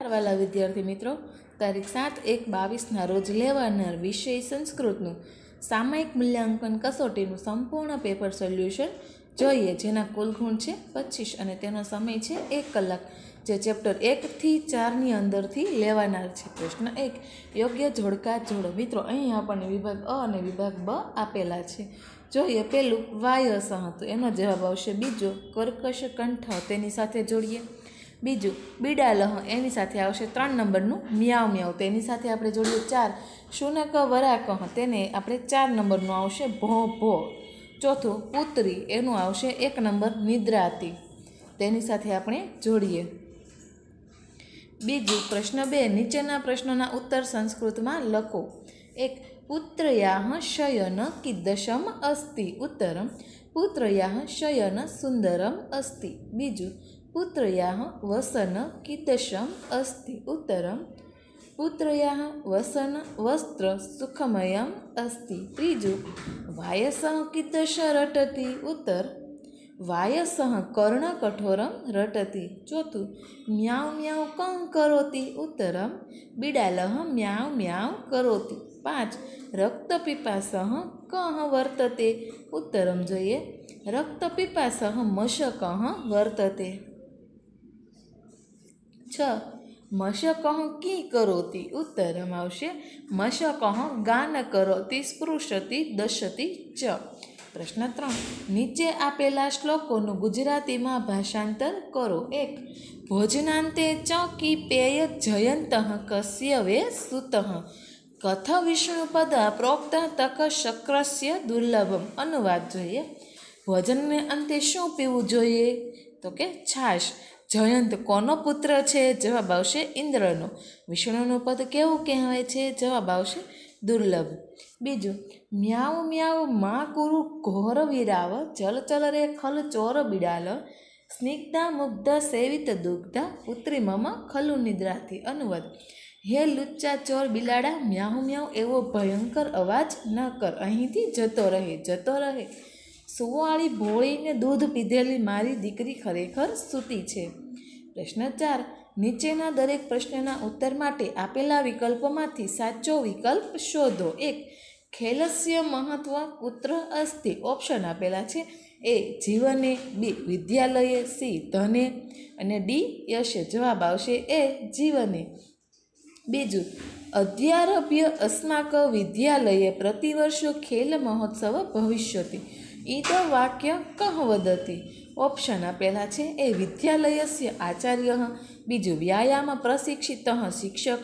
नमस्कार वाला विद्यार्थी मित्रों, तारीख 7/1/22 रोज लेवानार विषय संस्कृतનું सामयिक मूल्यांकन कसोटीનું संपूर्ण पेपर सोल्यूशन જોઈએ, જેના કુલ ગુણ છે 25 અને તેનો સમય છે 1 કલાક, જે ચેપ્ટર 1 થી 4 ની અંદરથી લેવાનાર છે। પ્રશ્ન 1, યોગ્ય જોડકા જોડો। મિત્રો, અહીં આપણને વિભાગ અ અને વિભાગ બ આપેલા છે। જોઈએ પેલું વાયસ તો એનો જવાબ આવશે બીજો કર્કશ કંઠ, તેની સાથે જોડીએ। બીજું બીડાલહ, એની સાથે આવશે 3 નંબરનું મ્યાવ મ્યાવ, તેની સાથે આપણે જોડીએ 4। શુનક વરાકહ, તેને આપણે 4 નંબરનું આવશે ભો ભો। ચોથું પુત્રી, એનું આવશે 1 નંબર નિદ્રાતી, તેની સાથે આપણે જોડીએ। બીજું પ્રશ્ન 2, નીચેના પ્રશ્નોના ઉત્તર સંસ્કૃતમાં લખો। 1, પુત્રયાહ શયન કીદૃશમ અસ્તિ, ઉત્તરમ પુત્રયાહ શયન સુંદરમ અસ્તિ। બીજું પુત્રયાહ વસન કીદૃશમ અસ્તિ, ઉત્તરમ પુત્રયાહ વસન વસ્ત્ર સુખમયમ અસ્તિ। ત્રીજું વાયસ કીદૃશ રટતી, ઉત્તર વાયસ કર્ણકઠોરમ રટતી। ચોથું મ્યાઉ મ્યાઉ કં કરોતિ, ઉત્તરમ બિડાલહ મ્યાઉ મ્યાઉ કરોતિ। 5, રક્તપિપાસઃ કં વર્તતે, ઉત્તરમ જોઈએ રક્તપિપાસઃ મશકઃ વર્તતે। 6, મશકઃ કી કરોતિ, ઉત્તરમ આવશે મશકઃ ગાન કરોતિ સ્પૃશતિ દશતિ ચ। પ્રશ્ન 3, નીચે આપેલા શ્લોકોનું ગુજરાતીમાં ભાષાંતર કરો। 1, ભોજનાંતે ચ કી પેય જયંતઃ કસ્ય વે સુતઃ, કથ વિષ્ણુપદ પ્રોક્ત તક શક્રસ્ય દુર્લભમ। અનુવાદ જોઈએ। ભોજનને અંતે શું પીવું જોઈએ? તો કે છાશ। જયંત કોનો પુત્ર છે? જવાબ આવશે ઇન્દ્રનો। વિષ્ણુનું પદ કેવું કહેવાય છે? જવાબ આવશે દુર્લભ। બીજું મ્યાઉ મ્યાઉ મા કુરુ ઘોર વિરાવ, ચલ રે ખલ ચોર બિડાલ, સ્નિગ્ધા મુગ્ધ સેવિત દુગ્ધ, પુત્રી મમ ખલુ નિદ્રાથી। અનુવાદ, હે લુચ્ચા ચોર બિલાડા, મ્યાઉ મ્યાઉ એવો ભયંકર અવાજ ન કર, અહીંથી જતો રહે। સુવાળી ભોળીને દૂધ પીધેલી મારી દીકરી ખરેખર સૂતી છે। પ્રશ્ન 4, નીચેના દરેક પ્રશ્નના ઉત્તર માટે આપેલા વિકલ્પોમાંથી સાચો વિકલ્પ શોધો। 1, ખેલસ્ય મહત્વ કુત્ર અસ્તિ, ઓપ્શન આપેલા છે એ જીવને, બી વિદ્યાલયે, સી ધને અને ડી યશે। જવાબ આવશે એ જીવને। બીજું અધ્યારભ્ય અસ્માક વિદ્યાલયે પ્રતિવર્ષ ખેલ મહોત્સવ ભવિષ્યતિ, ઈદ વાક્ય કહ વદતી। ઓપ્શન આપેલા છે એ વિદ્યાલયસ્ય આચાર્ય, બીજું વ્યાયામ પ્રશિક્ષિત શિક્ષક,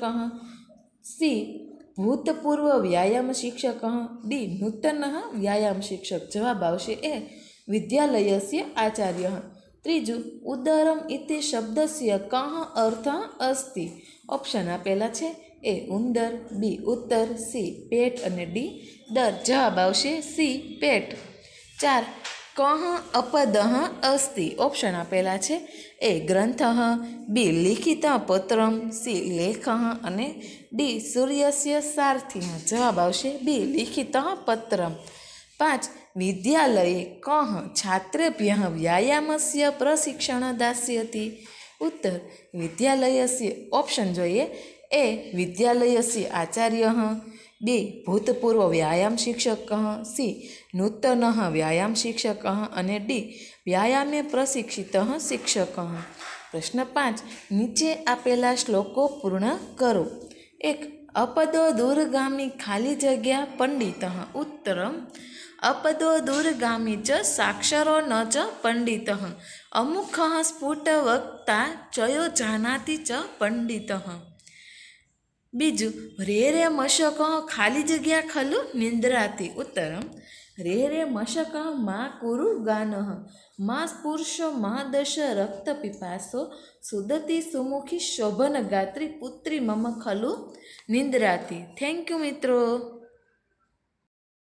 સી ભૂતપૂર્વ વ્યાયામ શિક્ષક, ડી નૂતન વ્યાયામ શિક્ષક। જવાબ આવશે એ વિદ્યાલયસ્ય આચાર્ય। ત્રીજું ઉદરમ ઇતિ શબ્દસ્ય કહ અર્થ અસ્તિ। ઓપ્શન આપેલા છે એ ઉંદર, બી ઉત્તર, સી પેટ અને ડી દર। જવાબ આવશે સી પેટ। 4, કહ અપદ અસ્તિ। ઓપ્શન આપેલા છે એ ગ્રંથ, બી લિખિત પત્રમ, સી લેખ અને ડી સૂર્યસ્ય સારથિ। જવાબ આવશે બી લિખિત પત્રમ। 5, વિદ્યાલયે કહ છાત્રેભ્ય વ્યાયામસ્ય પ્રશિક્ષણ દાસ્યતિ, ઉત્તર વિદ્યાલયસ્ય, ઓપ્શન જોઈએ એ વિદ્યાલયસ્ય આચાર્ય, બી ભૂતપૂર્વ વ્યાયામ શિક્ષક, સી નૂતન વ્યાયામ શિક્ષક અને ડી વ્યાયામે પ્રશિક્ષિત શિક્ષક। પ્રશ્ન 5, નીચે આપેલા શ્લોકો પૂર્ણ કરો। 1, અપદો દૂરગામી ખાલી જગ્યા પંડિત, ઉત્તરમ અપદો દૂરગામી ચ સાક્ષરો ન ચ પંડિત, અમુખ સ્ફુટ વક્તા ચયો જાનાતિ ચ પંડિત। બીજું રે રે મશક ખાલી જગ્યા ખલુ નિંદ્રાતી, ઉત્તરમ રે રે મશક મા કુરુ ગાનઃ, મા સ્પુરુષો મહાદશ રક્ત પિપાસો, સુદતી સુમુખી શોભન ગાત્રી, પુત્રી મમ ખલુ નિંદ્રાતી। થેન્ક યુ મિત્રો।